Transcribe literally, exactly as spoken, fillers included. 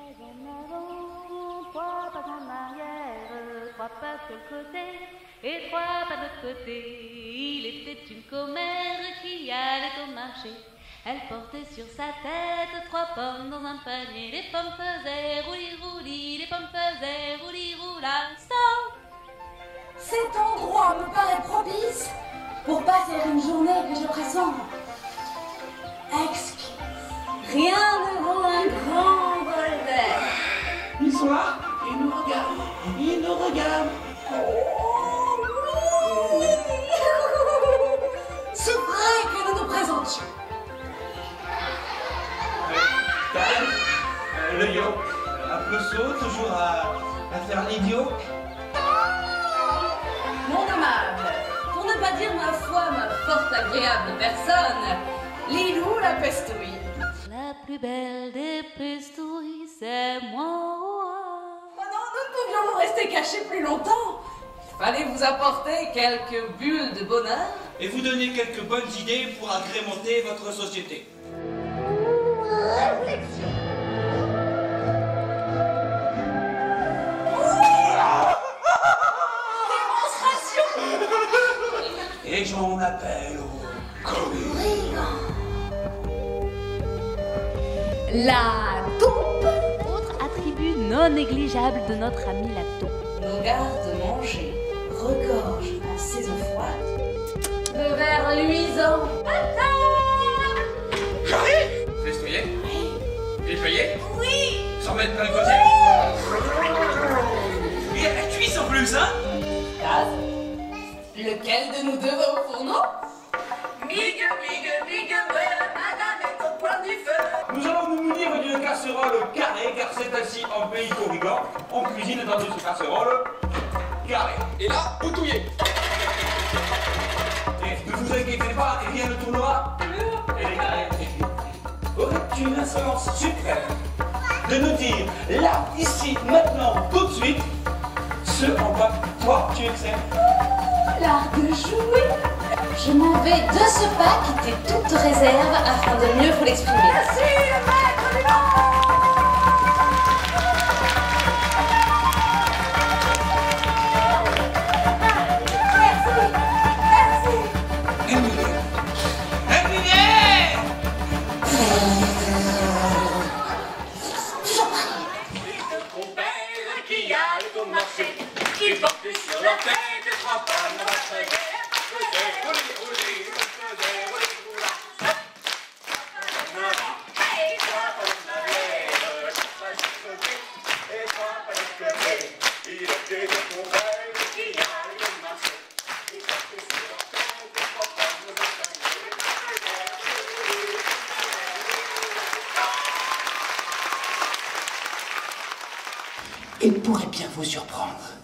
en avant, trois pas en arrière, trois pas sur le côté et trois pas de l'autre côté. Il était une commère qui allait au marché. Elle portait sur sa tête trois pommes dans un panier. Les pommes faisaient rouli-rouli, les pommes faisaient rouli-roula. Stop! Cet endroit me paraît propice pour passer une journée que je pressens exquise. Rien ne vaut un grand bol d'air. Ils sont là, ils nous regardent, ils nous regardent. Oh, oui. C'est vrai que nous nous présentions. Karen, euh, le yo, un peu saut, toujours à, à faire l'idiot. Mon amable, pour ne pas dire ma foi, ma fort agréable personne, Lilou la pestouille. La plus belle des pestouilles, c'est moi. Oh non, nous ne pouvions nous rester cachés plus longtemps. Il fallait vous apporter quelques bulles de bonheur. Et vous donner quelques bonnes idées pour agrémenter votre société. Réflexion. Démonstration. Et j'en appelle au corrigant. La taupe. Autre attribut non négligeable de notre ami la taupe. Nos gardes-manger regorgent en saison froide de verre luisant. J'arrive. Festouiller. Nettoyer. Oui. S'en mettre plein le côté. Et à la cuisse en plus, hein. Kaz, lequel de nous deux va au fourneau? Migue, migue, migue, ouais, madame est au point du feu. Nous allons nous munir d'une casserole carrée, car c'est ainsi en pays corrigant. On cuisine dans une casserole carrée. Et là, vous touillez. Et ne vous inquiétez pas, rien ne tournera. Elle est carrée. Aurais-tu une insolence suprême de nous dire, là, ici, maintenant, tout de suite, ce en quoi toi tu excelles? L'art de jouer. Je m'en vais de ce pas quitter toute réserve afin de mieux vous l'exprimer. Merci, le maître du monde. Qui portait sur leur tête des trois pommes dans la feuille. Faisait rouler, rouler, faisait rouler, roula. Et trois pommes d'aveugle, trois sautés, et trois pommes de côté. Il était de Pompey qui allait au marché. Qui portait sur leur tête des trois pommes dans la feuille. Il pourrait bien vous surprendre.